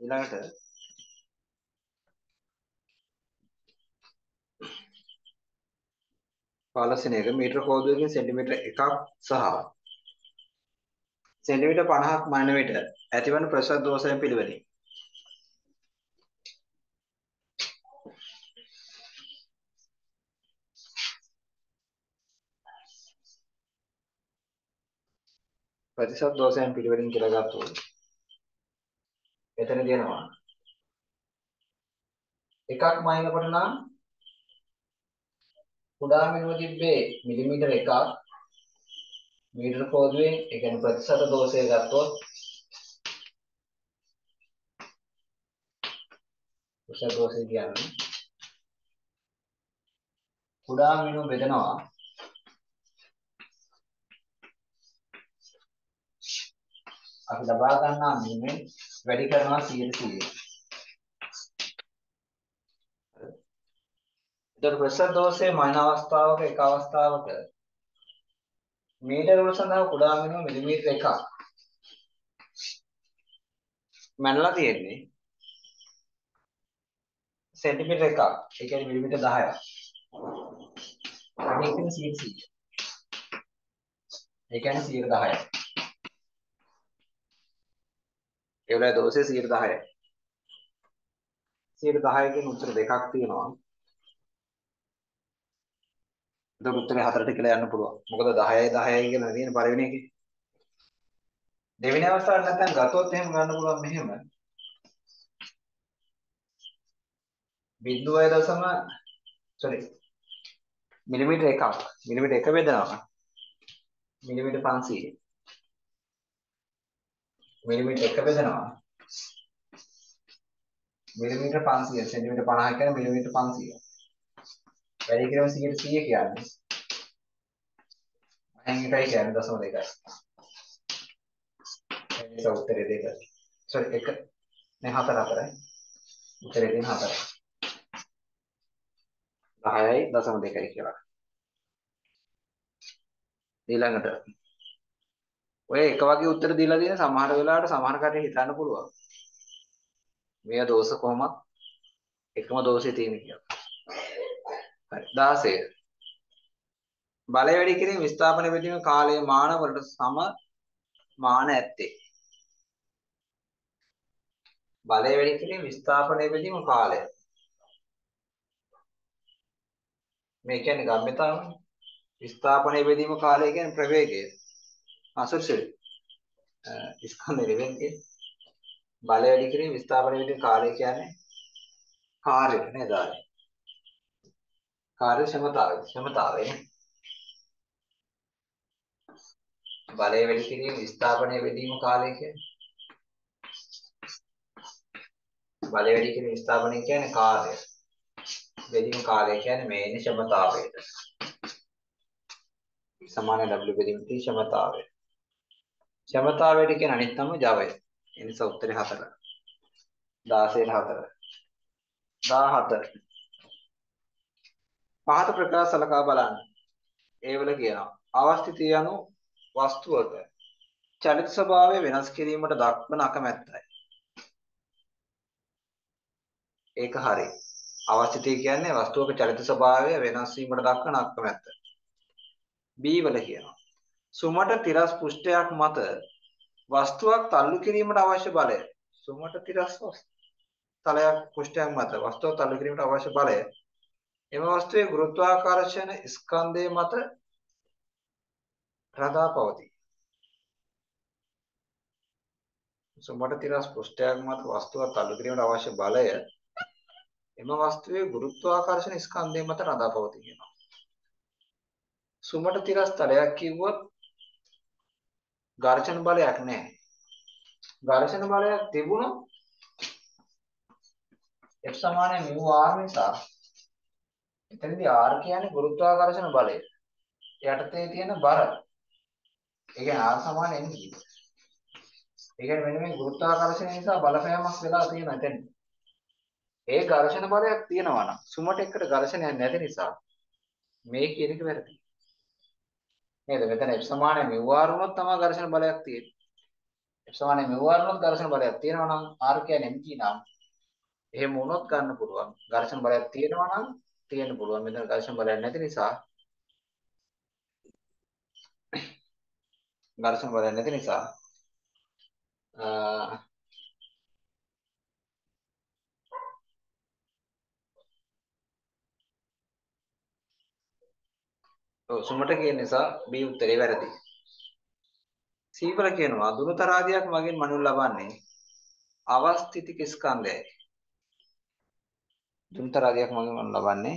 ඊළඟට පාලසිනයක මීටර කෝදුවකින් සෙන්ටිමීටර 1ක් සහ සෙන්ටිමීටර 50ක් මයින විට ඇතිවන ප්‍රසාද දෝෂයන් පිළිවෙලින් ප්‍රතිශත දෝෂයන් පිළිවෙලින් කියලා ගත්තොත් එතන දෙනවා එකක් මයිනකට නම් කුඩා මිනුම තිබ්බේ මිලිමීටර 1ක් මීටර කෝදුවෙන් ඒ කියන්නේ ප්‍රතිශත දෝෂය ගත්තොත් ප්‍රතිශත දෝෂය කියන්නේ කුඩා මිනුම බෙදනවා අපි ලබා ගන්නා මිනුමෙන් වැඩි කරනවා 100%. ඒතර ප්‍රතිශත දෝෂයේ මයින අවස්ථාවක එක අවස්ථාවක මීටර වල සඳහා කුඩා මිනුම මිලිමීටර 1ක් මැනලා තියෙන්නේ සෙන්ටිමීටර 1ක් ඒ කියන්නේ මිලිමීටර 10ක්. මේක කියන්නේ 100%. ඒ කියන්නේ 110යි. ඒ වල දෝෂය 110යි. 110 කියන උත්තර දෙකක් තියෙනවා. ඒක උත්තරේ 4ට කියලා යන්න පුළුවන්. මොකද 10යි 10යි කියලා තියෙන පළවෙනි එකේ. දෙවෙනි අවස්ථාවට නැත්නම් ගත්තොත් එහෙම ගන්න පුළුවන් මෙහෙම. 0.0 මිලිමීටර 1ක්. මිලිමීටර 1 බෙදනවා. මිලිමීටර 500. මිලිමීටර 1 බෙදනවා. මිලිමීටර 500. සෙන්ටිමීටර 50 කියන්නේ මිලිමීටර 500. වැඩි කිරීම 100 කියන්නේ. මම එකයි කියන්නේ 0.2යි. ඒක උත්තරේ දෙක. සෝරි 1 නේ 4යි. උත්තරේ තියෙන 4යි. 10යි 0.2යි කියලා. ඊළඟට ඔය එක වගේ උත්තර දීලා තියෙන සමහර වෙලාවට සමහර කටේ හිතන්න පුළුවන්. මේ දෝෂ කොහොමත් එකම දෝෂේ තියෙන කියලා. හරි 16. බලය වැඩි කිරීම විස්ථාපන බෙදීම කාලය මාන වලට සම මාන ඇත්තේ. බලය වැඩි කිරීම විස්ථාපන බෙදීම කාලය. මේ කියන්නේ ගම්මිතාවනේ. විස්ථාපන බෙදීම කාලය කියන්නේ ප්‍රවේගය. අසුසුයි. ස්කන්ධ දෙවෙන්නේ බලය වැඩි කිරීම විස්ථාපන බෙදීම කාලය කියන්නේ කාර්යය නේද? කාර්යක්ෂමතාවය නේ. බලය වැඩි කිරීම විස්ථාපනය බෙදීම කාලය කියන්නේ බලය වැඩි කිරීම විස්ථාපනය කියන්නේ කාර්යය. බෙදීම කාලය කියන්නේ මේ ඉන්නේ ක්ෂමතාවයට. සමාන W බෙදීම T ක්ෂමතාවය. ක්ෂමතාවයට කියන අනිත් නම Java. ඒ නිසා උත්තරේ 4. 16ට 4. 17. පහත ප්‍රකාශ සලකා බලන්න. ඒවල කියනවා අවස්ථිතිය යනු වස්තුවක චලිත ස්වභාවය වෙනස් කිරීමට දක්වන අකමැත්තයි. ඒක හරි. අවස්ථිතිය කියන්නේ වස්තුවක චලිත ස්වභාවය වෙනස් වීමට දක්වන අකමැත්ත. B වල කියනවා සුමට තිරස් පෘෂ්ඨයක් මත වස්තුවක් තල්ලු කිරීමට අවශ්‍ය බලය. සුමට තිරස් තලයක් පෘෂ්ඨයක් මත වස්තුවක් තල්ලු කිරීමට අවශ්‍ය බලය. එම වස්තුවේ ගුරුත්වාකර්ෂණ ස්කන්ධය මත රඳා පවතී. සුමට තිරස් පෘෂ්ඨයක් මත වස්තුවක් තල්ලු කිරීමට අවශ්‍ය බලය එම වස්තුවේ ගුරුත්වාකර්ෂණ ස්කන්ධය මත රඳා පවතී කියනවා. සුමට තිරස් තලයක් කිව්වොත් ඝර්ෂණ බලයක් නැහැ. ඝර්ෂණ බලයක් තිබුණොත් F සමානයි mu r නිසා එතනදී r කියන්නේ ගුරුත්වාකර්ෂණ බලය. යටතේ තියෙන බර. ඒ කියන්නේ r සමාන n කියනවා. ඒ කියන්නේ මෙන්න මේ ගුරුත්වාකර්ෂණය නිසා බලපෑමක් වෙලා තියෙනවා එතන. ඒ ඝර්ෂණ බලයක් තියෙනවා නම් සුමට එක්කට ඝර්ෂණයක් නැති නිසා මේ කියන එක වැරදි. නේද? මෙතන F සමානයි mu r වුණොත් තමයි ඝර්ෂණ බලයක් තියෙන්නේ. F සමානයි මෙව වරනොත් ඝර්ෂණ බලයක් තියෙනවා නම් R කියන්නේ mg නම් එහෙම වුණොත් ගන්න පුළුවන්. ඝර්ෂණ බලයක් තියෙනවා නම් තියෙන්න පුළුවන්. මෙතන ඝර්ෂණ බලයක් නැති නිසා ඝර්ෂණ බලයක් නැති නිසා සුමට කියන නිසා B උත්තරේ වැරදි. සීවල කියනවා දුරුතරාදියක් මගින් මනු ලබන්නේ අවස්ථිතික ස්කන්ධයයි. දුරුතරාදියක් මගින් මනු ලබන්නේ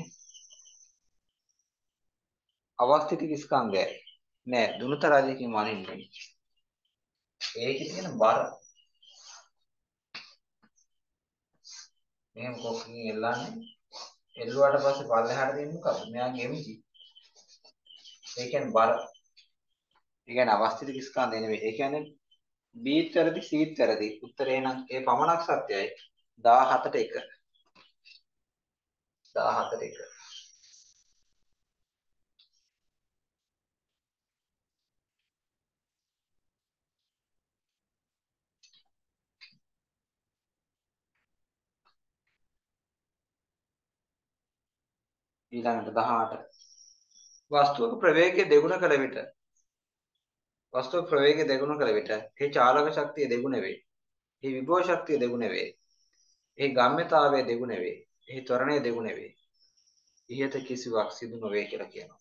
අවස්ථිතික ස්කන්ධයයි. නෑ දුරුතරාදියකින් මනින්නේ. ඒකේ තියෙන බර මෙහෙම කොක්කින් එල්ලන්නේ එල්ලුවාට පස්සේ පල්ලෙහාට දෙන්නේ මොකද? මෙයාගේ MG. ඒ කියන්නේ බර. ඒ කියන්නේ අවස්ථිතික ස්කන්ධය නෙවෙයි. ඒ කියන්නේ Bත් වැරදි Cත් වැරදි. උත්තරේ නම් ඒ පමණක් සත්‍යයි. 17ට 1. 17ට 1. ඊළඟට 18. වස්තුවක ප්‍රවේගය දෙගුණ කළ විට වස්තුවක ප්‍රවේගය දෙගුණ කළ විට ඒ චාලක ශක්තිය දෙගුණ වේ. ඒ විභව ශක්තිය දෙගුණ වේ. ඒ ගම්‍යතාවය දෙගුණ වේ. ඒ ත්වරණය දෙගුණ වේ. ඉහත කිසිවක් සිදු නොවේ කියලා කියනවා.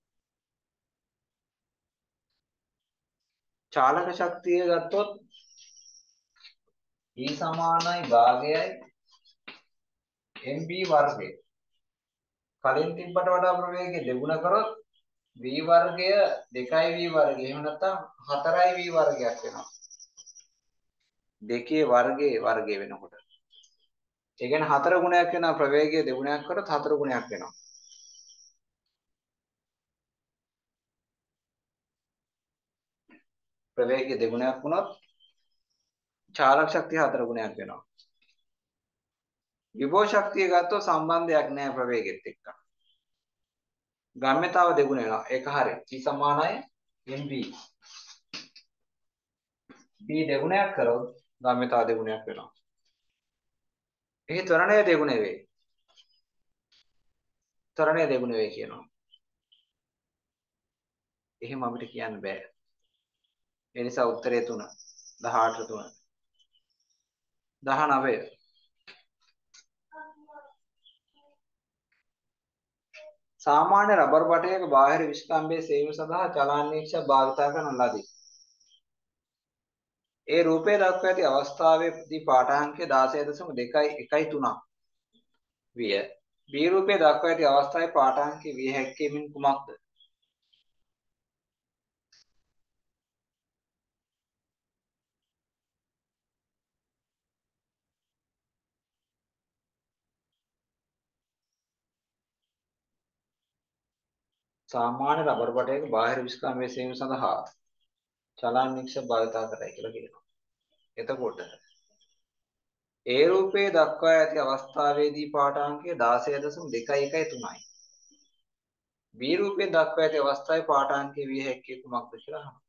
චාලක ශක්තිය ගත්තොත් E සමානයි භාගයයි mb වර්ගය. කලින් තිබ්බට වඩා ප්‍රවේගය දෙගුණ කරොත් v වර්ගය 2v වර්ගය. එහෙම නැත්නම් 4v වර්ගයක් වෙනවා. දෙකේ වර්ගය වෙනකොට. ඒ කියන්නේ 4 ගුණයක් වෙනවා ප්‍රවේගය දෙගුණයක් කරොත් 4 ගුණයක් වෙනවා. ප්‍රවේගය දෙගුණයක් වුණොත් චාලක ශක්තිය 4 ගුණයක් වෙනවා. විභව ශක්තිය ගත්තොත් සම්බන්ධයක් නැහැ ප්‍රවේගෙත් එක්ක. ගම්‍යතාව දෙගුණ වෙනවා. ඒක හරියි. T සමානයි mb. b දෙගුණයක් කරොත් ගම්‍යතාව දෙගුණයක් වෙනවා. එහි ත්වරණය දෙගුණ වේ. ත්වරණය දෙගුණ වේ කියනවා. එහෙම අපිට කියන්න බෑ. ඒ නිසා උත්තරේ 3. 18 3. 19. සාමාන්‍ය රබර් බටයක බාහිර විස්කම්භයේ සේවීම සඳහා චලනානීක්ෂ භාවිතා කරන ලදී. ඒ රූපයේ දක්වා ඇති අවස්ථාවේදී පාඨාංකය 16.213 විය. B රූපයේ දක්වා ඇති අවස්ථාවේ පාඨාංකය විය හැක්කේ මින් කුමක්ද? සාමාන්‍ය රබර් බටයක බාහිර විස්කම්භයේ සේවීම සඳහා චලනානීක්ෂ භාවිතා කරයි කියලා කියනවා. එතකොට ඒ රූපයේ දක්වා ඇති අවස්ථාවේදී පාඨාංකය 16.213යි. B රූපයේ දක්වා ඇති අවස්ථාවේ පාඨාංකය විය හැක්කේ කුමක්ද කියලා අහනවා.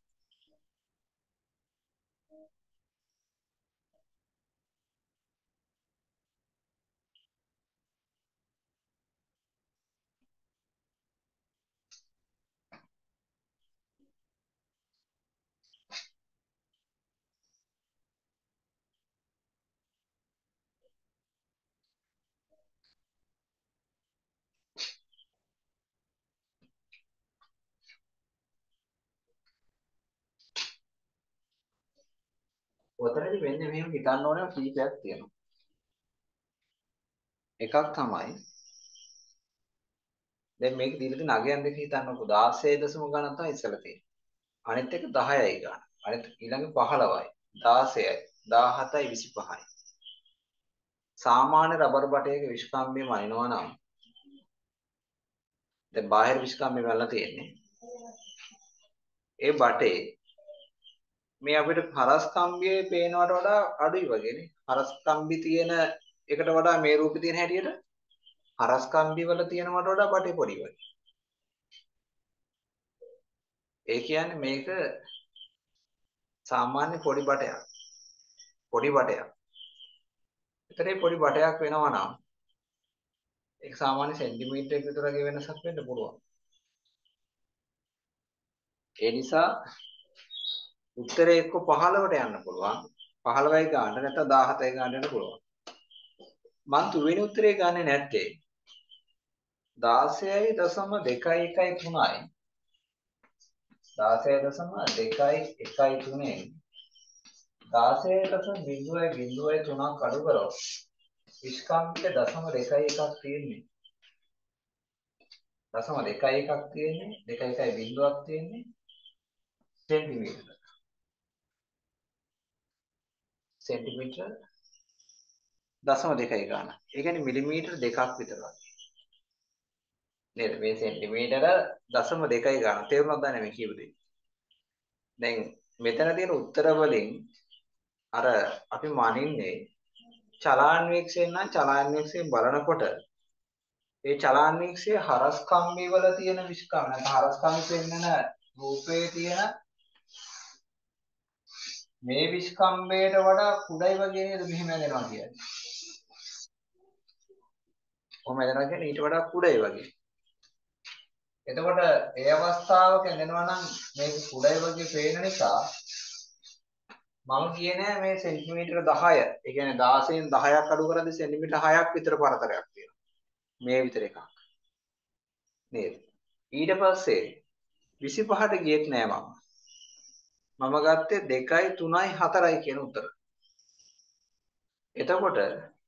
ඔතනදී වෙන්නේ මෙහෙම හිතන්න ඕනේ කීපයක් තියෙනවා. එකක් තමයි දැන් මේක දීලා තියෙන අගයන් දෙක හිතන්නකෝ 16 දශම ගණන් තමයි ඉස්සලා තියෙන්නේ. අනිත් එක 10යි ගන්න. අනිත් ඊළඟ 15යි 16යි 17යි 25යි. සාමාන්‍ය රබර් බටයක විස්කම්භය මනිනවා නම් දැන් බාහිර විස්කම්භය වල තියෙන්නේ. ඒ බටේ මේ අපිට හරස් කම්බියේ පේනවට වඩා අඩුයි වගේනේ. හරස් කම්බි තියෙන එකට වඩා මේ රූපේ තියෙන හැටියට හරස් කම්බි වල තියෙනවට වඩා බටේ පොඩි වගේ. ඒ කියන්නේ මේක සාමාන්‍ය පොඩි බටයක්. පොඩි බටයක්. ඒතරේ පොඩි බටයක් වෙනවා නම් ඒක සාමාන්‍ය සෙන්ටිමීටරයක විතරගේ වෙනසක් වෙන්න පුළුවන්. ඒ නිසා උත්තරේ එක්ක 15ට යන්න පුළුවන්. 15යි ගන්න නැත්නම් 17යි ගන්න යන්න පුළුවන්. මම තුන්වෙනි උත්තරේ ගන්නේ නැත්තේ 16.213යි 16.213න් 16.003ක් අඩු කරොත් ස්කන්ධයේ දශම 2.1ක් තියෙන්නේ. දශම 2.1ක් තියෙන්නේ 2.1ක් තියෙන්නේ සෙන්ටිමීටර. සෙන්ටිමීටර දශම 2යි ගන්න. ඒ කියන්නේ මිලිමීටර 2ක් විතර වගේ. නේද? මේ සෙන්ටිමීටර දශම 2යි ගන්න. තේරුණාද නැන්නේ මේ කියපු දේ? දැන් මෙතන තියෙන උත්තර වලින් අර අපි මනින්නේ චලාන්වීක්ෂයෙන් නම් චලාන්වීක්ෂයෙන් බලනකොට ඒ චලාන්වීක්ෂයේ හරස් කම්බි වල තියෙන විස්කම් නැත්නම් හරස් කම්බි පෙන්වන රූපයේ තියෙන මේ විස්කම්බයට වඩා කුඩයි වගේ නේද මෙහෙම යනවා කියන්නේ. කොහොම යනවා කියන්නේ ඊට වඩා කුඩයි වගේ. එතකොට ඒ අවස්ථාවක යනවා නම් මේක කුඩයි වගේ පේන නිසා මම කියන්නේ මේ සෙන්ටිමීටර 10. ඒ කියන්නේ 16න් 10ක් අඩු කරද්දී සෙන්ටිමීටර 6ක් විතර පරතරයක් තියෙනවා. මේ විතර එකක්. නේද? ඊට පස්සේ 25ට ගියෙත් නෑ මම. මම ගත්තේ 2යි 3යි 4යි කියන උත්තර. එතකොට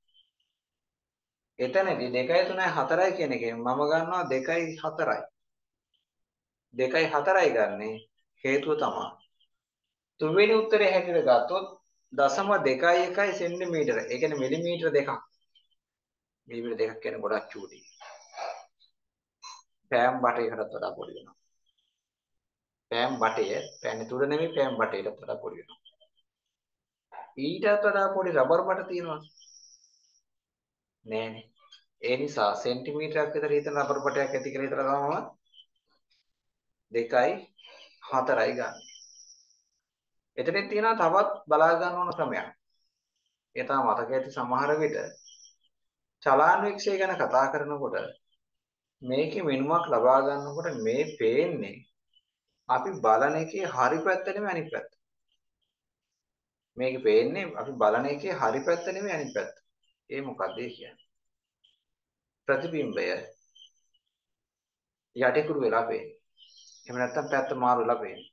එතනදී 2යි 3යි 4යි කියන එකෙන් මම ගන්නවා 2යි 4යි. 2යි 4යි ගන්නේ හේතුව තමයි. තුන්වෙනි උත්තරේ හැටියට ගත්තොත් 0.21 සෙන්ටිමීටර. ඒ කියන්නේ මිලිමීටර 2ක්. මිලිමීටර 2ක් කියන්නේ ගොඩක් චූටි. පෑම් බටයකටත් වඩා පොඩි වෙනවා. පෑම් බටය පෑන් තුඩ නෙමෙයි පෑම් බටයටත් වඩා පොඩි වෙනවා. ඊටත් වඩා පොඩි රබර් බට තියෙනවා. නෑනේ. ඒ නිසා සෙන්ටිමීටරයක් විතර හිතන රබර් බටයක් ඇති කියලා හිතලා තමයි 2යි 4යි ගන්න. එතනින් තියෙනවා තවත් බලා ගන්න ඕන ක්‍රමයක්. ඒ තමයි මතක ඇති සමහර විට චලාන්වීක්ෂය ගැන කතා කරනකොට මේකේ මෙනුමක් ලබා ගන්නකොට මේ පේන්නේ අපි බලන එකේ හරි පැත්ත නෙමෙයි අනිත් පැත්ත. මේකේ පේන්නේ අපි බලන එකේ හරි පැත්ත නෙමෙයි අනිත් පැත්ත. ඒ මොකක්ද ඒ කියන්නේ? ප්‍රතිබිම්බය යටිකුරු වෙලා පේන්නේ. එහෙම නැත්නම් පැත්ත මාරු වෙලා පේන්නේ.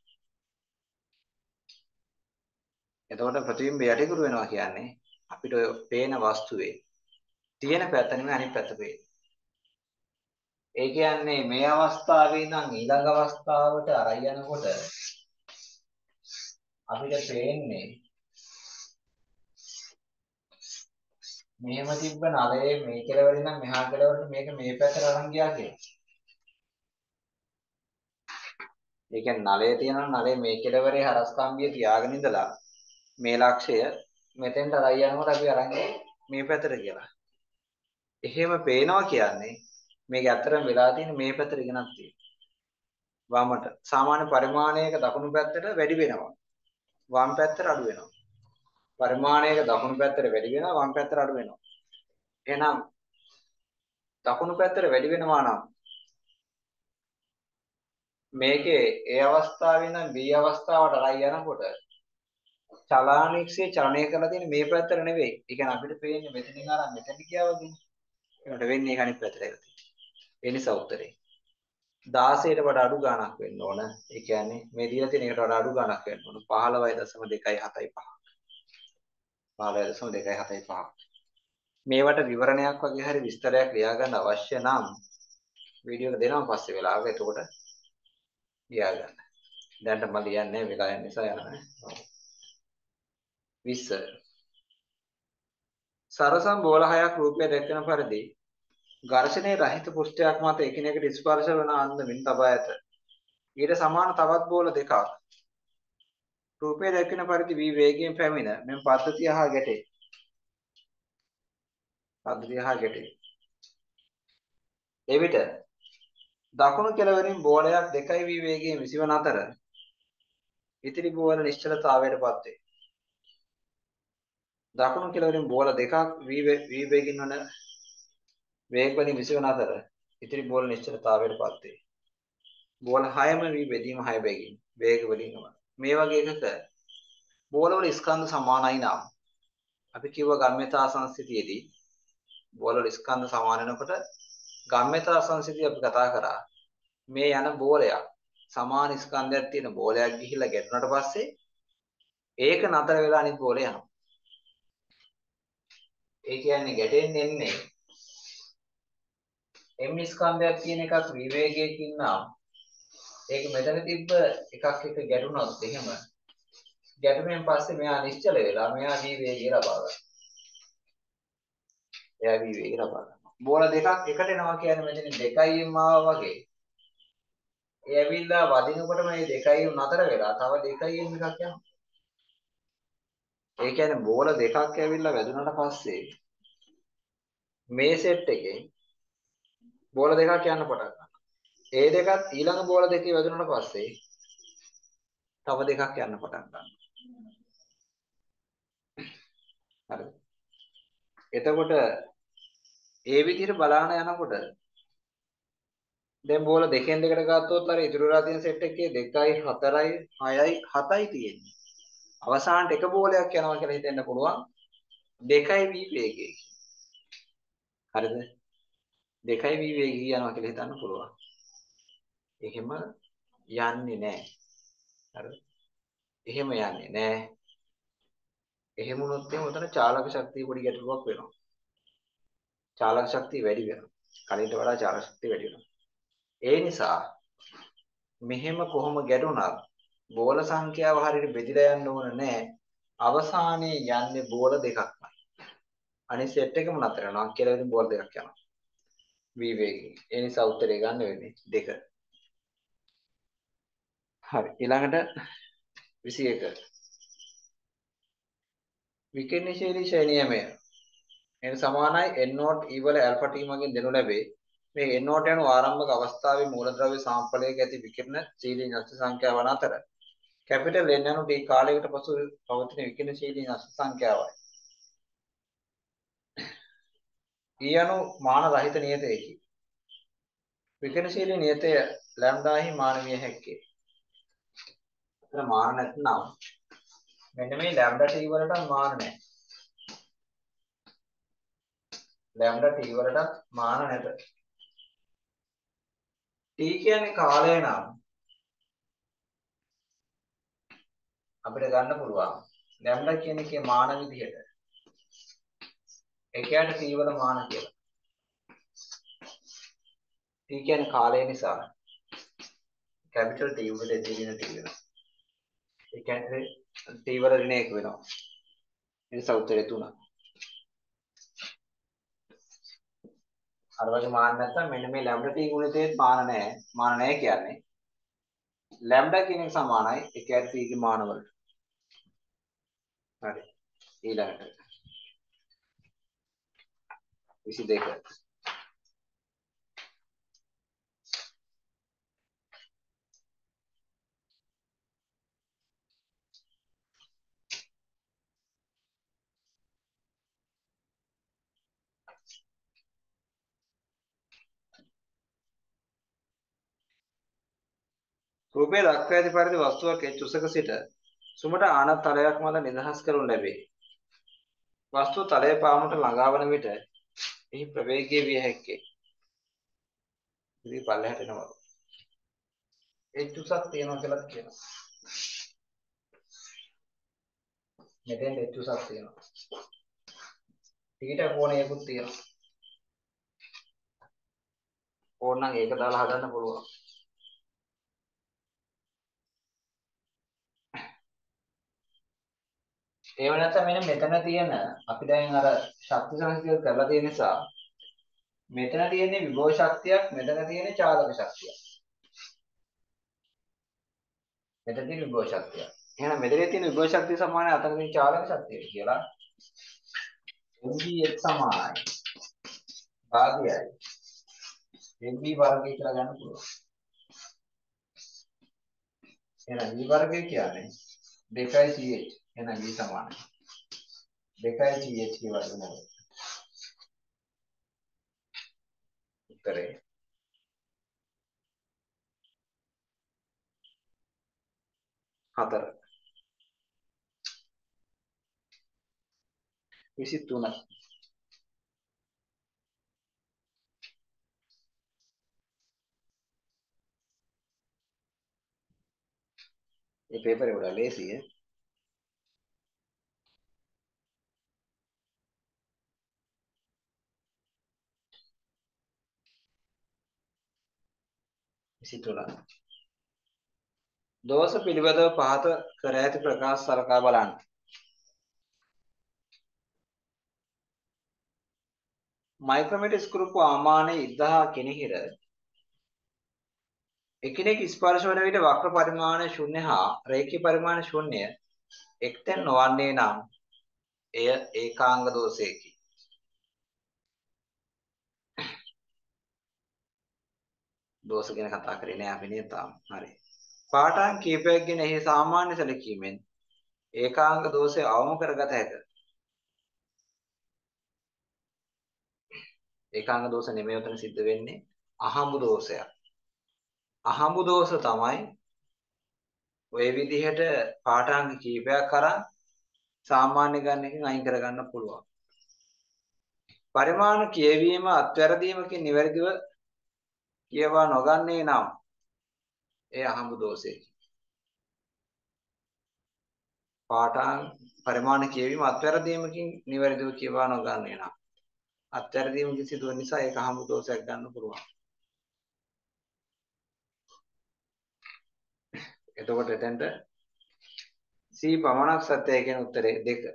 එතකොට ප්‍රතිබිම්බය යටිකුරු වෙනවා කියන්නේ අපිට ඔය පේන වස්තුවේ තියෙන පැත්ත නෙමෙයි අනිත් පැත්ත පේන්නේ. ඒ කියන්නේ මේ අවස්ථාවේ ඉඳන් ඊළඟ අවස්ථාවට අරයි යනකොට අපිට පේන්නේ මෙහෙම තිබ්බ නලයේ මේ කෙළවර ඉඳන් මෙහා කෙළවරට මේක මේ පැත්තට අරන් ගියා කියලා. ඒ කියන්නේ නලයේ තියෙනවා නලයේ මේ කෙළවරේ හරස් කම්බිය තියාගෙන ඉඳලා මේ ලක්ෂය මෙතෙන්ට අරයි යනකොට අපි අරන් මේ පැත්තට කියලා. එහෙම පේනවා කියන්නේ මේක ඇත්තටම වෙලා තියෙන මේ පැත්තට ගෙනත් තියෙනවා. වමට සාමාන්‍ය පරිමාණයක දකුණු පැත්තට වැඩි වෙනවා. වම් පැත්තට අඩු වෙනවා. පරිමාණයක දකුණු පැත්තට වැඩි වෙනවා වම් පැත්තට අඩු වෙනවා. එහෙනම් දකුණු පැත්තට වැඩි වෙනවා නම් මේකේ ඒ අවස්ථාවේ ඉඳන් B අවස්ථාවට අරයි යනකොට චලානීක්ෂයේ චලනය කරලා තියෙන මේ පැත්තට නෙවෙයි. ඒ කියන්නේ අපිට පේන්නේ මෙතනින් අරන් මෙතනට ගියා වගේ. ඒකට වෙන්නේ ඒක අනිත් පැත්තට ඇවිත්. ඒ නිසා උත්තරේ 16ට වඩා අඩු ගාණක් වෙන්න ඕන. ඒ කියන්නේ මේ දීලා තියෙන එකට වඩා අඩු ගාණක් වෙන්න ඕන. 15.275. 15.275. මේවට විවරණයක් වගේ හරි විස්තරයක් ලියා ගන්න අවශ්‍ය නම් වීඩියෝ එක දෙනවා පස්සේ වෙලාවක. එතකොට ලියා ගන්න. දැන්ට මම ලියන්නේ වෙලා යන නිසා යනවා. 20. සරසම් බෝල හයක් රූපය දැක්වෙන පරිදි ඝර්ෂණයේ රහිත පෘෂ්ඨයක් මත එකිනෙකට ස්පර්ශ වන අන්දමින් තබා ඇත. ඊට සමාන තවත් බෝල දෙකක් රූපය දැක්වෙන පරිදි වී වේගයෙන් පැමිණ මෙම පද්ධතිය හා ගැටේ. එවිට දකුණු කෙළවරින් බෝලයක් 2 වී වේගයෙන් විසිවන අතර ඉතිරි බෝල නිශ්චලතාවයට පත් වේ. දකුණු කෙළවරින් බෝල දෙකක් v වේගින් වන වේග වලින් විසවන අතර ඉතිරි බෝල නිශ්චලතාවයට පත් වේ. බෝල 6ම v බෙදීම 6 වේගින් වේග වලින් වන. මේ වගේ එකක බෝල වල ස්කන්ධ සමානයි නම් අපි කිව්ව ගම්‍යතා සංස්ථිතියේදී බෝල වල ස්කන්ධ සමාන වෙනකොට ගම්‍යතා සංස්ථිතිය අපි කතා කරා. මේ යන බෝලයක් සමාන ස්කන්ධයක් තියෙන බෝලයක් ගිහිල්ලා ගැටුණාට පස්සේ ඒක නතර වෙලා අනිත් බෝලේ යනවා. ඒ කියන්නේ ගැටෙන්නේ එන්නේ m ස්කන්ධයක් තියෙන එකක් විවේගයකින් නම් ඒක මෙතන තිබ්බ එකක් එක ගැටුණොත් එහෙම ගැටුමෙන් පස්සේ මෙයා නිශ්චල වෙලා මෙයා විවේගය ලබා ගන්නවා. එයා විවේගය ලබා ගන්නවා. බෝල දෙකක් එකට එනවා කියන්නේ මෙතන දෙකයිම ආවා වගේ. ඒ ඇවිල්ලා වදිනකොට මේ දෙකයිම නතර වෙලා තව දෙකයිම එකක් යනවා. ඒ කියන්නේ බෝල දෙකක් ඇවිල්ලා වැදුනට පස්සේ මේ සෙට් එකෙන් බෝල දෙකක් යන්න පටන් ගන්නවා. ඒ දෙකත් ඊළඟ බෝල දෙකේ වැදුනට පස්සේ තව දෙකක් යන්න පටන් ගන්නවා. හරිද? එතකොට ඒ විදිහට බලාන යනකොට දැන් බෝල දෙකෙන් දෙකට ගත්තොත් අර ඉතුරු වෙලා තියෙන සෙට් එකේ 2යි 4යි 6යි 7යි තියෙන්නේ. අවසානට එක බෝලයක් යනවා කියලා හිතෙන්න පුළුවන් 2යි v වේගයකින්. හරිද? 2යි v වේගය යනවා කියලා හිතන්න පුළුවන්. එහෙම යන්නේ නැහැ. හරිද? එහෙම යන්නේ නැහැ. එහෙම වුණොත් එහෙනම් උතන චාලක ශක්තිය පොඩි ගැටලුවක් වෙනවා. චාලක ශක්තිය වැඩි වෙනවා. කලින්ට වඩා චාලක ශක්තිය වැඩි වෙනවා. ඒ නිසා මෙහෙම කොහොම ගැටුණත් බෝල සංඛ්‍යාව හරියට බෙදලා යන්න ඕන නැහැ. අවසානයේ යන්නේ බෝල දෙකක්මයි. අනිත් සෙට් එකම නතර වෙනවා කියලා ඉතින් බෝල දෙකක් යනවා. v වේගයෙන්. ඒ නිසා උත්තරේ ගන්න වෙන්නේ 2. හරි. ඊළඟට 21. විකිරණශීලී ශ්‍රේණියමය. එන සමානයි n නෝට් e වල ඇල්ෆා t මගින් දෙනු ලැබේ. මේ n නෝට් යන ආරම්භක අවස්ථාවේ මූලද්‍රව්‍ය සාම්පලයක ඇති විකිරණශීලී න්‍යෂ්ඨ සංඛ්‍යාව අතර කැපිටල් N යනු t කාලයකට පසු පවතින විකිරණශීලී න්‍යෂ්ඨ සංඛ්‍යාවයි. E යනු මාන රහිත නියතයකි. විකිරණශීලී නියතය ලැම්ඩාහි මාන විය හැක්කේ. අතන මාන නැත්නම් මෙන්න මේ ලැම්ඩා t වලට මාන නැහැ. ලැම්ඩා t වලට මාන නැත. t කියන්නේ කාලය නම් අපිට ගන්න පුළුවන් ලැම්ඩා කියන එකේ මාන විදිහට ඒකයට t වල මාන කියලා. t කියන්නේ කාලය නිසා කැපිටල් T වල දෙදින t වෙනවා. ඒ කියන්නේ t වල ඍණ 1 වෙනවා. ඒ නිසා උත්තරේ 3. අර වගේ මාන නැත්නම් මෙන්න මේ ලැම්ඩා t ගුණිතේත් මාන නැහැ. මාන නැහැ කියන්නේ ලැම්ඩා කියන එක සමානයි ඒකයට t ගේ මාන වලට. හරි. ඊළඟට 22. රූපයේ දක්වා ඇති පරිදි වස්තුවක් එච් උසක සිට සුමට ආනත් තලයක් මත නිදහස් කරනු ලැබේ. වස්තුව තලය පාමුට ළඟා වන විට එහි ප්‍රවේගය විය හැක්කේ. ඉතින් පල්ලෙහාට එනවා. එච් උසක් තියෙනවා කියලා කියනවා. මෙතෙන් එච් උසක් තියෙනවා. ඊට කෝණයකුත් තියෙනවා. ඕනනම් ඒක දාලා හදන්න පුළුවන්. ඒව නැත්නම් මෙන්න මෙතන තියෙන අපි දැන් අර ශක්ති සංස්කෘතිය කරලා තියෙන නිසා මෙතන තියෙන්නේ විභව ශක්තියක් මෙතන තියෙන්නේ චාලක ශක්තියක්. මෙතන තියෙන විභව ශක්තිය. එහෙනම් මෙතන තියෙන විභව ශක්තිය සමානයි අතන තියෙන චාලක ශක්තිය කියලා. MB සමානයි. භාගයයි. MB වර්ගය කියලා ගන්න පුළුවන්. එහෙනම් V වර්ගය කියන්නේ 2යි CH. එහෙනම් V සමානයි. 2යි GHK වර්ගමූලය. උත්තරේ 4. 23. මේ පේපරේ වල ලේසි ඈ. 23. දෝෂ පිළිබඳව පහත කර ඇති ප්‍රකාශ සලකා බලන්න. මයික්‍රොමීටර් ස්ක්‍රූප ආමානයේ ඉදහා කෙනෙහිර එකිනෙක ස්පර්ශ වන විට වක්‍ර පරිමාණය ශුන්‍ය හා රේඛීය පරිමාණය ශුන්‍ය එක්තැන් නොවන්නේ නම් එය ඒකාංග දෝෂයකි. දෝෂ ගැන කතා කරේ නෑ අපි නේ තාම. හරි. පාඨාංග කීපයක් ගැන එහි සාමාන්‍ය සැලකීමෙන් ඒකාංග දෝෂය අවම කරගත හැකිය. ඒකාංග දෝෂ නෙමෙයි උතන සිද්ධ වෙන්නේ අහඹු දෝෂයක්. අහඹු දෝෂ තමයි ඔය විදිහට පාඨාංග කීපයක් කරන් සාමාන්‍ය ගන්න එකෙන් අයින් කරගන්න පුළුවන්. පරිමාණ කියවීම අත්වැරදීමකින් නිවැරදිව කියවා නොගන්නේ නම් ඒ අහඹු දෝෂයකි. පාඨාංග පරිමාණ කියවීම අත්වැරදීමකින් නිවැරදිව කියවා නොගන්නේ නම් අත්වැරදීමකින් සිදුවන නිසා ඒක අහඹු දෝෂයක් ගන්න පුළුවන්. එතකොට එතෙන්ට C පමණක් සත්‍යය කියන උත්තරේ 2.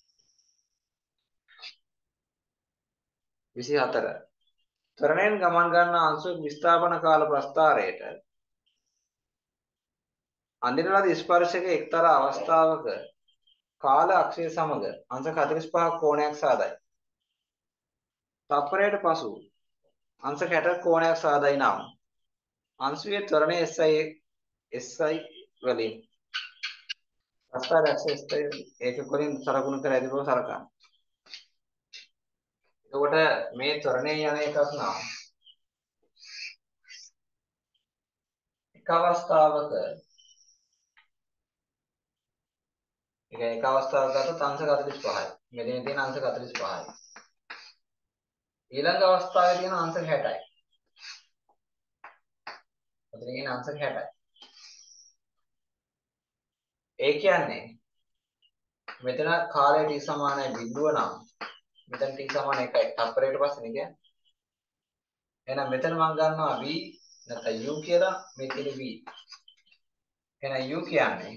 24. ත්වරණයෙන් ගමන් ගන්න අංශුක විස්ථාපන කාල ප්‍රස්ථාරයට අඳින ලද ස්පර්ශක එක්තරා අවස්ථාවක කාල අක්ෂය සමග අංශ 45ක කෝණයක් සාදයි. තත්පරයට පසු අංශ 60ක කෝණයක් සාදයි නම් අංශුවේ ත්වරණය SI වලින් ප්‍රස්ථාර අක්ෂය ඒකක වලින් සලකුණු කර ඇති බව සලකන්න. එතකොට මේ ත්වරණය යන එකක් නම් එක අවස්ථාවක එක අවස්ථාවක ගත්තොත් අංශ 45යි. මෙතන තියෙන අංශ 45යි. ඊළඟ අවස්ථාවේ තියෙන අංශ 60යි. මෙතන තියෙන අංශ 60යි. ඒ කියන්නේ මෙතන කාලය t සමානයි බිඳුව නම් මෙතන t සමාන 1යි. තත්පරයට පස්සේ නේ කියන්නේ. එහෙනම් මෙතන මම ගන්නවා v නැත්නම් u කියලා මේ තියෙන v. එහෙනම් u කියන්නේ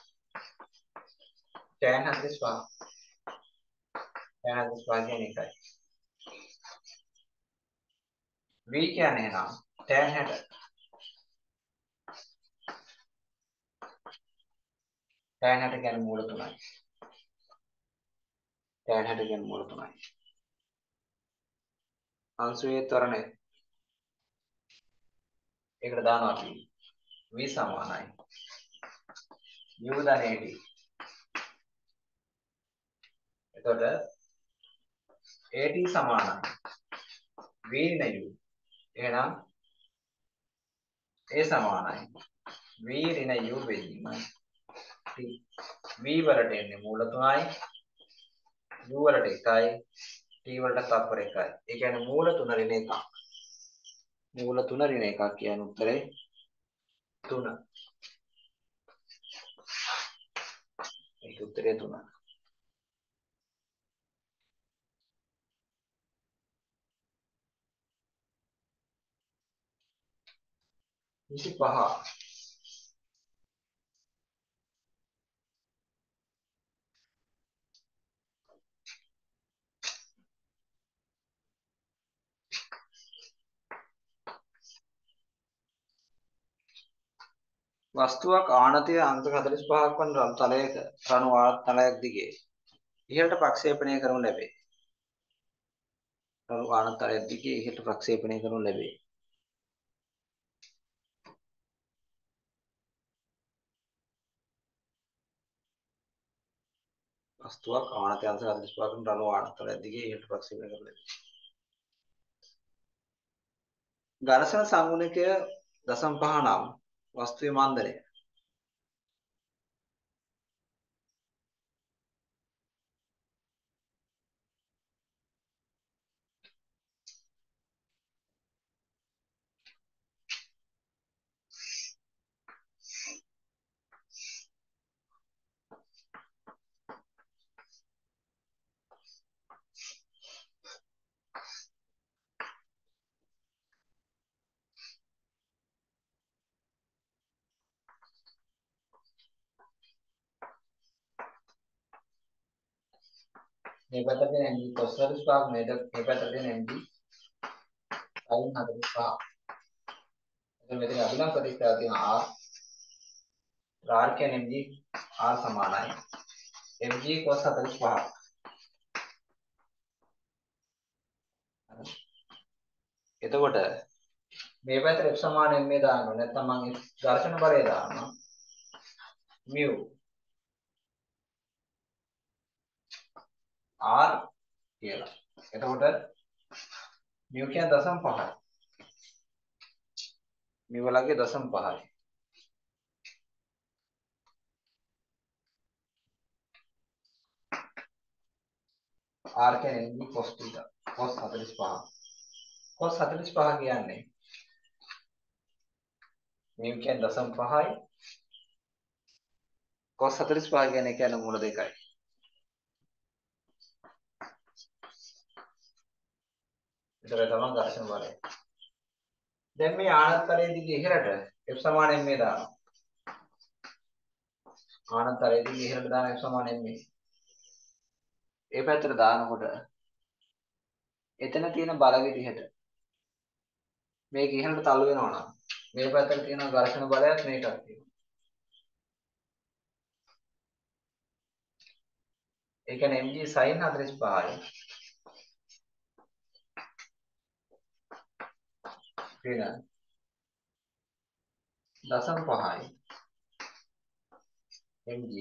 tan 45. tan 45 කියන්නේ 1යි. v කියන්නේ එහෙනම් tan 60. tan 60 කියන්නේ මූල 3යි. tan 60 කියන්නේ මූල 3යි. අංශුවේ ත්වරණය. ඒකට දානවා අපි v සමානයි u ධන at. එතකොට at සමානයි v ඍණ u. එහෙනම් a සමානයි v ඍණ u බෙදීම t. v වලට එන්නේ මූල 3යි u වලට 1යි t වලට තත්පර 1යි. ඒ කියන්නේ මූල 3 ඍණ 1ක්. මූල 3 ඍණ 1ක් කියන උත්තරේ 3. ඒක උත්තරේ 3. 25. වස්තුවක් ආනතිය අංක 45ක් වන රළු තලයක රණු ආනතලයක් දිගේ ඉහළට ප්‍රක්ෂේපණය කරනු ලැබේ. රළු ආනතලයක් දිගේ ඉහළට ප්‍රක්ෂේපණය කරනු ලැබේ. වස්තුවක් ආනත අංශ 45කට අණු ආනතලයක් දිගේ ඉහළට ප්‍රක්ෂේපණය කරලා ඝර්ෂණ සංගුණකය 0.5 නම් වස්තුවේ මන්දනය මේ පැත්තට තියෙන mg cos 45 මේ පැත්තට තියෙන mg sin 45 එතන මෙතන අභිලං ප්‍රතික්‍රියාව තියෙන r කියන්නේ mg r සමානයි mg cos 45 එතකොට මේ පැත්තට f සමාන m දාන්න ඕනේ නැත්නම් මම ඝර්ෂණ බලය දානවා mu r කියලා. එතකොට mu කියන්නේ 0.5යි. mu වලගේ 0.5යි. r කියන්නේ mg cos theta cos 45. cos 45 කියන්නේ mu කියන්නේ 0.5යි. cos 45 කියන්නේ මූල දෙකයි. ඒතර තමයි ඝර්ෂණ බලය. දැන් මේ ආනතරයේ දිගේ ඉහළට f සමාන m දානවා. ආනතරයේ දිගේ ඉහළට දාන f සමාන m. ඒ පැත්තට දානකොට එතන තියෙන බල විදිහට මේක ඉහළට තල්ලු වෙනවා නම් මේ පැත්තට තියෙන ඝර්ෂණ බලයත් මේකක් තියෙනවා. ඒ කියන්නේ mg sin 45යි. ඍණ 0.5යි. mg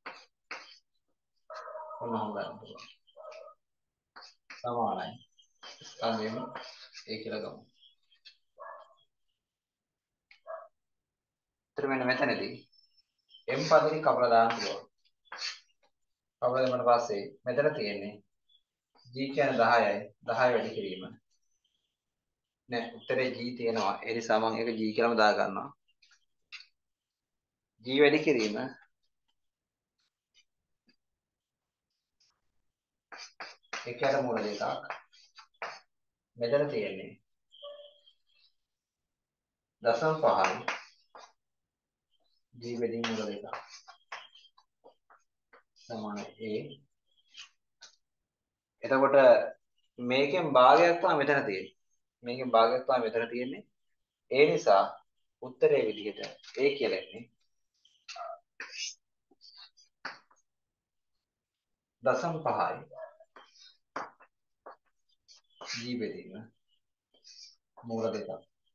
කොහොමද ගන්න පුළුවන්? සමානයි. ස්කන්ධයම ඒ කියලා ගමු. ඊට මෙන්න මෙතනදී m පදේ කපලා දාන්න පුළුවන්. කපලා දැම්මම පස්සේ මෙතන තියෙන්නේ g කියන්නේ 10යි 10 වැඩි කිරීම. නෑ උත්තරේ g තියෙනවා. ඒ නිසා මම ඒක g කියලාම දා ගන්නවා. g වැඩි කිරීම ඒකේ මූල දෙකක්. මෙතන තියෙන්නේ 0.5යි g වැඩි මූල දෙකක්. සමාන a. එතකොට මේකෙන් භාගයක් තමයි මෙතන තියෙන්නේ. මේකෙන් භාගයක් තමයි මෙතන තියෙන්නේ. ඒ නිසා උත්තරේ විදිහට a කියලා එන්නේ 0.5යි g බෙදීම මූල දෙකක්.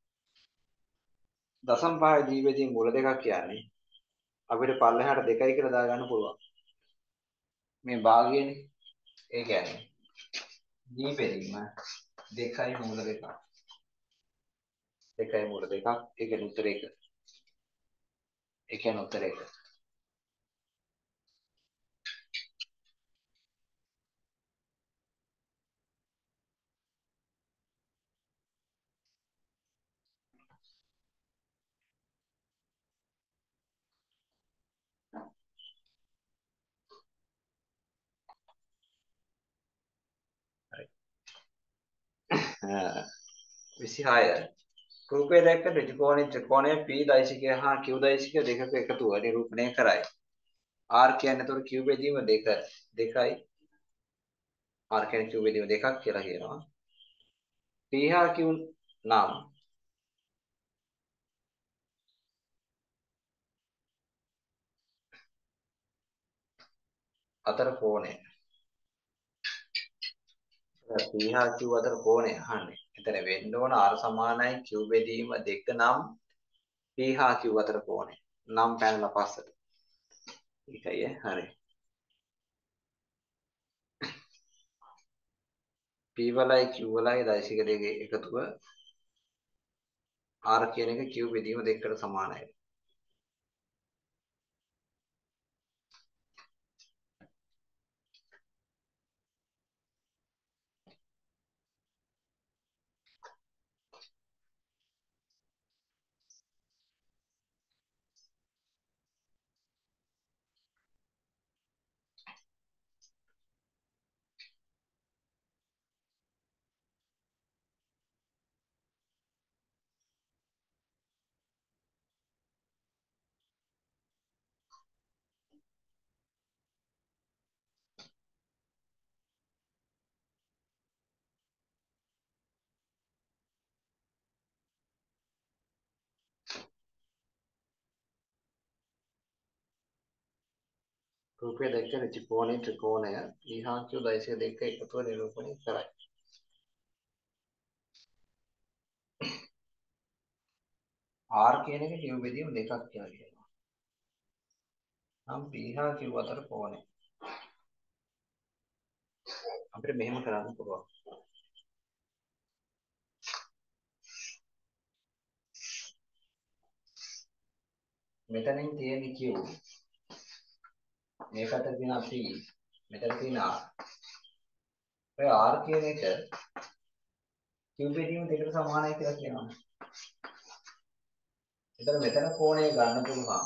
0.5යි g බෙදීම මූල දෙකක් කියන්නේ අපිට පල්ලෙහාට 2යි කියලා දාගන්න පුළුවන්. මේ භාගයනේ. ඒ කියන්නේ g බෙදීම 2යි මූල දෙකක්. 2යි මූල දෙකක්. ඒ කියන්නේ උත්තරේ 1. ඒ කියන්නේ උත්තරේ 1. හරි. 26 රූපය දැක්ක ත්‍රිකෝණයේ ත්‍රිකෝණයේ P දෛශිකය හා Q දෛශිකය දෙකක එකතුව නිරූපණය කරයි. R කියන්නේ එතකොට Q බෙදීම 2යි. R කියන්නේ Q බෙදීම 2ක් කියලා කියනවා. P හා Q නම් අතර කෝණය. P හා Q අතර කෝණය අහන්නේ. එතන වෙන්න ඕන R සමානයි Q බෙදීම 2 නම් P හා Q අතර කෝණය. නම් පැනලා පස්සට. ඒකයි හරි. P වලයි Q වලයි දෛශික දෙකේ එකතුව R කියන එක Q බෙදීම දෙකකට සමානයි. රූපය දැක්ක ත්‍රිකෝණයේ ත්‍රිකෝණය ඊහා Q දෛශික දෙක එකතුව නිරූපණය කරයි. R කියන එක Q බෙදීම දෙකක් කියලා කියනවා. නම් P හා Q අතර කෝණය. අපිට මෙහෙම කරන්න පුළුවන්. මෙතනින් තියෙන Q මේ පැත්තට තියෙන P මෙතන තියෙන R. ඔය R කියන එක Q බෙදීම දෙකට සමානයි කියලා කියනවා. එතන මෙතන කෝණය ගන්න පුළුවන්.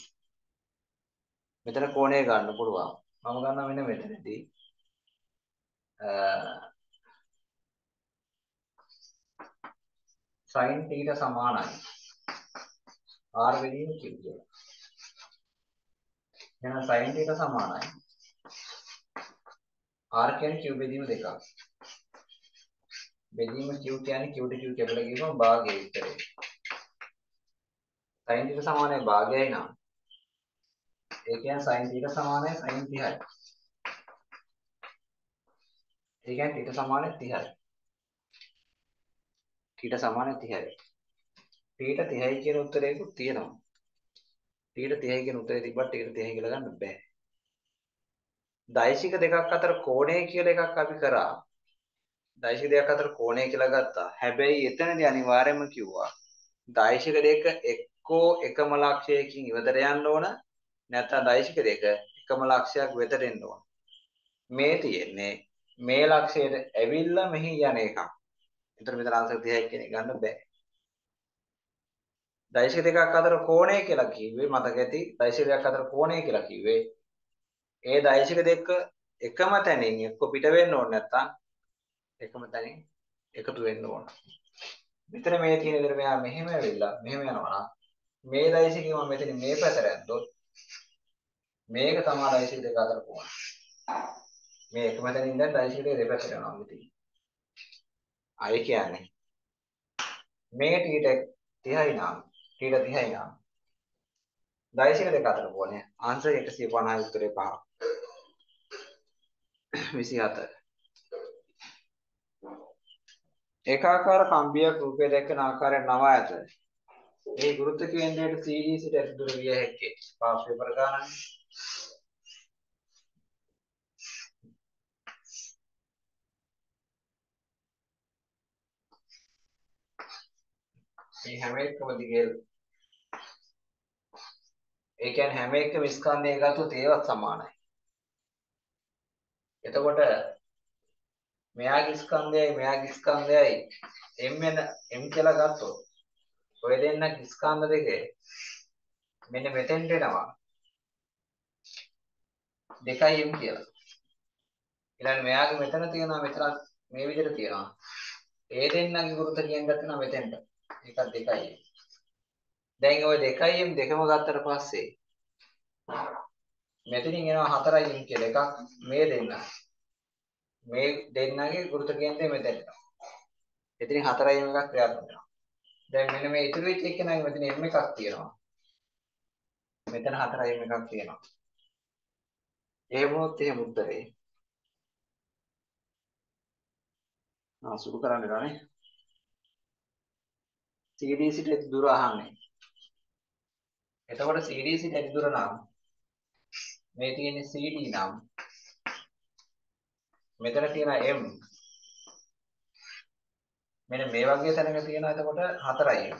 මෙතන කෝණය ගන්න පුළුවන්. මම ගන්නවා මෙන්න මෙතනදී sin θ සමානයි R බෙදීම Q කියලා. එහෙනම් sin θ සමානයි R කියන්නේ Q බෙදීම දෙකක්. බෙදීම Q කියන්නේ Q ට Q කැපලා ගියම භාගය විතරයි. sin θ සමානයි භාගයයි නම් ඒ කියන්නේ sin θ සමානයි sin 30යි. ඒ කියන්නේ θ සමානයි 30යි. θ සමානයි 30යි. θ 30යි කියන උත්තරයකුත් තියෙනවා. θ 30යි කියන උත්තරේ තිබ්බට θ 30යි කියලා ගන්න බෑ. දෛශික දෙකක් අතර කෝණය කියලා එකක් අපි කරා. දෛශික දෙකක් අතර කෝණය කියලා ගත්තා. හැබැයි එතනදී අනිවාර්යයෙන්ම කිව්වා දෛශික දෙක එක්කෝ එකම ලක්ෂයකින් ඉවතට යන්න ඕන නැත්නම් දෛශික දෙක එකම ලක්ෂයක් වෙතට එන්න ඕන. මේ තියෙන්නේ මේ ලක්ෂයට ඇවිල්ලා මෙහි යන එකක්. ඒතර මෙතන අංශක 30ක් කියන එක ගන්න බෑ. දෛශික දෙකක් අතර කෝණය කියලා කිව්වේ මතක ඇති. දෛශික දෙකක් අතර කෝණය කියලා කිව්වේ ඒ දෛශික දෙක එකම තැනින් එක්ක පිට වෙන්න ඕන නැත්නම් එකම තැනින් එකතු වෙන්න ඕන. මෙතන මේ තියෙන විදිහට මෙයා මෙහෙම ඇවිල්ලා මෙහෙම යනවා නම් මේ දෛශිකය මම මෙතන මේ පැත්තට ඇද්දොත් මේක තමයි දෛශික දෙක අතර කෝණය. මේ එකම තැනින් දැන් දෛශික දෙක දෙපැත්තට යනවා මෙතන. අය කියන්නේ මේ ටීට 30යි නම් ටීට 30යි නම් දෛශික දෙක අතර කෝණය ආන්සර් 150 උත්තරේ 5. 27. ඒකාකාර කම්බියක් රූපය දැක්කන ආකාරයට නවා ඇත. ඒ ගුරුත්ව කේන්ද්‍රයට CD සිට ඇතුළු විය හැක්කේ. පාර්ශ්ව ප්‍රගානන්නේ. මේ හැම එකම දිගේ ඒ කියන්නේ හැම එකම ස්කන්ධය ගත්තොත් ඒවත් සමානයි. එතකොට මෙයාගේ ස්කන්ධයයි m කියලා ගත්තොත් ඔය දෙන්න ස්කන්ධ දෙකේ මෙන්න මෙතෙන්ට එනවා 2m කියලා. ඊළඟ මෙයාගේ මෙතන තියෙනවා මෙතන මේ විදිහට තියෙනවා. ඒ දෙන්නගේ ගුරුත්ව කියන්නේ ගත්තා මෙතෙන්ට. ඒකත් 2m. දැන් ওই 2m දෙකම ගත්තට පස්සේ මෙතනින් එනවා 4m කියලා එකක් මේ දෙන්න. මේ දෙන්නගේ ගුරුත්ව කේන්ද්‍රය මෙතෙන්ට. එතනින් 4m එකක් ක්‍රියාත්මක වෙනවා. දැන් මෙන්න මේ ඉතුරු වෙච්ච එක නම් මෙතන m එකක් තියෙනවා. මෙතන 4m එකක් තියෙනවා. ඒ වුණොත් එහෙම උත්තරේ. සුළු කරන්න ගන්නේ. CD සිට දුර අහන්නේ. එතකොට CD සිට දුර නම් මේ තියෙන්නේ CD නම් මෙතන තියෙන m මෙන්න මේ වගේ තැනක තියෙනවා එතකොට 4i.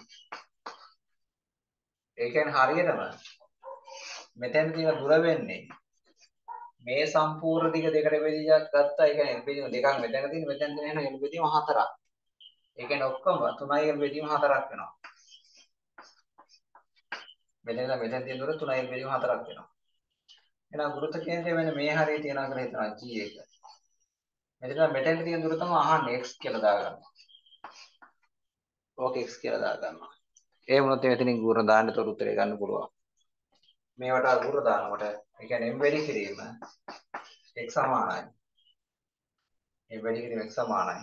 ඒ කියන්නේ හරියටම මෙතෙන් තියෙන දුර වෙන්නේ මේ සම්පූර්ණ දිග දෙකට බෙදීලා ගත්තා. ඒ කියන්නේ බෙදීම දෙකක් මෙතන තියෙන මෙතන තියෙන එන බෙදීම 4ක්. ඒ කියන්නේ ඔක්කොම 3i බෙදීම 4ක් වෙනවා. මෙතන තියෙන දුර 3i බෙදීම 4ක් වෙනවා. එහෙනම් ගුරුත්ව කේන්ද්‍රය වෙන මේ හරිය තියනවා කියලා හිතනවා g1. මෙතන තියෙන දුර තමයි අහන්නේ x කියලා දාගන්නවා. ඕක x කියලා දාගන්නවා. ඒ වුණොත් මෙතනින් ගුණ දාන්න තොර උත්තරේ ගන්න පුළුවන්. මේවට ගුණ දානකොට ඒ කියන්නේ m වැඩි කිරීම x සමානයි. m වැඩි කිරීම x සමානයි.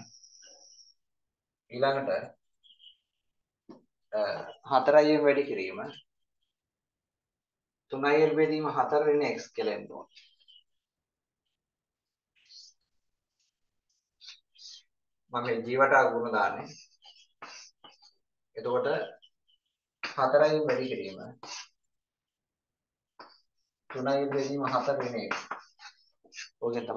ඊළඟට 4i වැඩි කිරීම 3i බෙදීම 4 වෙන x කියලා එන්න ඕනේ. මම මේ ජීවට ගුණ දාන්නේ. එතකොට 4i වැඩි කිරීම 3i බෙදීම 4 වෙන x. ඔගෙන්